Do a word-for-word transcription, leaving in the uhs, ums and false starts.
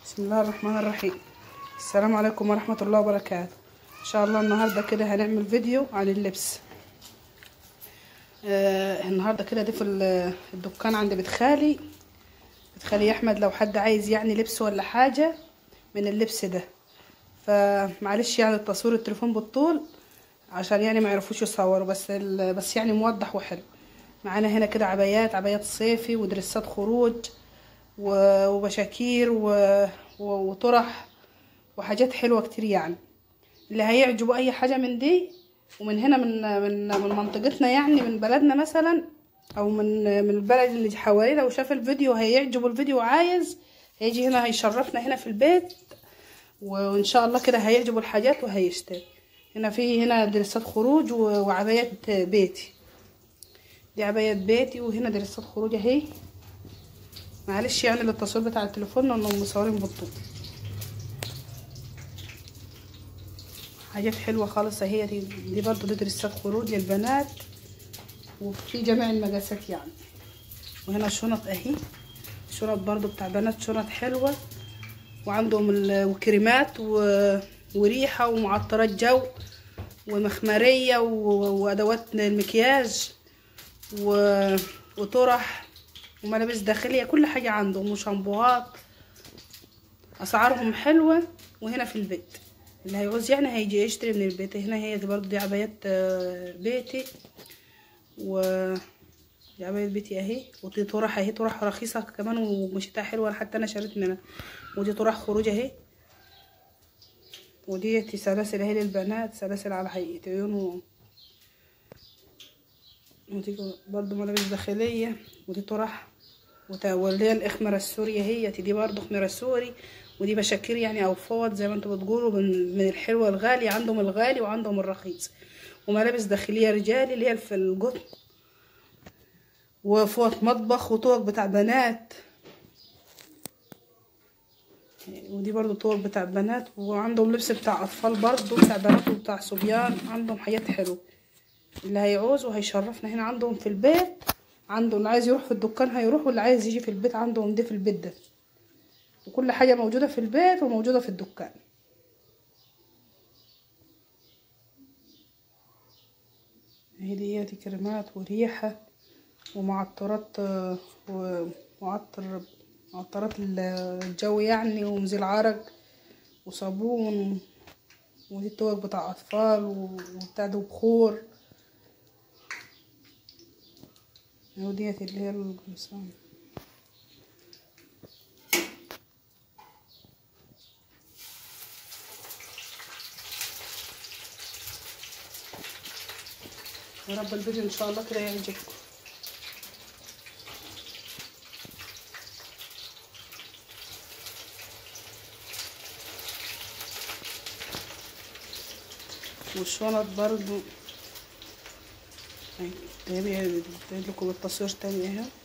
بسم الله الرحمن الرحيم. السلام عليكم ورحمة الله وبركاته. ان شاء الله النهاردة كده هنعمل فيديو عن اللبس. آه النهاردة كده دي في الدكان عند بيت خالي بيت خالي احمد، لو حد عايز يعني لبس ولا حاجة من اللبس ده، فمعلش يعني التصوير التليفون بالطول عشان يعني ما يعرفوش يصوروا، بس بس يعني موضح وحلو. معانا هنا كده عبايات عبايات صيفي ودرسات خروج وبشاكير وطرح وحاجات حلوه كتير. يعني اللي هيعجبوا اي حاجه من دي، ومن هنا من من من منطقتنا يعني من بلدنا مثلا، او من من البلد اللي حوالينا، وشاف الفيديو هيعجبه الفيديو وعايز هيجي هنا هيشرفنا هنا في البيت، وان شاء الله كده هيعجبوا الحاجات وهيشتري. هنا في هنا درسات خروج وعبايات بيتي، دي عبايات بيتي وهنا درسات خروج اهي. معلش يعني للتصوير بتاع التليفون انهم مصورين بالطول. حاجات حلوه خالص اهي. دي, دي برضو دي درسات خروج للبنات وفي جميع المقاسات يعني. وهنا شنط اهي، شنط برضو بتاع بنات، شنط حلوه وعندهم وكريمات وريحه ومعطرات جو ومخمريه وادوات المكياج وطرح وملابس داخليه، كل حاجه عندهم وشامبوهات. اسعارهم حلوه. وهنا في البيت اللي هيعوز يعني هيجي يشتري من البيت. هنا هي دي برضو دي عبايات بيتي، و دي عباية بيتي اهي. ودي طرح اهي، طرح رخيصه كمان ومشيتها حلوه، حتى انا شريت منها. ودي طرح خروج اهي. ودي سلاسل اهي للبنات، سلاسل على هيئه عيون. و... ودي برضو ملابس داخليه. ودي طرح واللي هي الاخمره السوريه هي دي برضو خمره سوري. ودي بشاكير يعني او فوط زي ما انتوا بتقولوا، من, من الحلوه الغالي. عندهم الغالي وعندهم الرخيص. وملابس داخليه رجالي اللي هي في القطن، وفوط مطبخ وطوق بتاع بنات. ودي برضو طوق بتاع بنات. وعندهم لبس بتاع اطفال برضو، بتاع بنات وبتاع صبيان. عندهم حاجات حلوه. اللي هيعوز وهيشرفنا هنا عندهم في البيت. عندهم اللي عايز يروح في الدكان هيروح، واللي عايز يجي في البيت عندهم دي في البيت ده. وكل حاجه موجوده في البيت وموجوده في الدكان. هي دي دي كريمات وريحه ومعطرات ومعطر معطرات الجو يعني، ومزيل عرق وصابون. ودي التوك بتاع اطفال وبتاع ده بخور. وديت اللي هي القمصان. يا رب الفيديو ان شاء الله كده يعجبكم. والشنط برضو جايب لكم بالتصوير تاني اهي.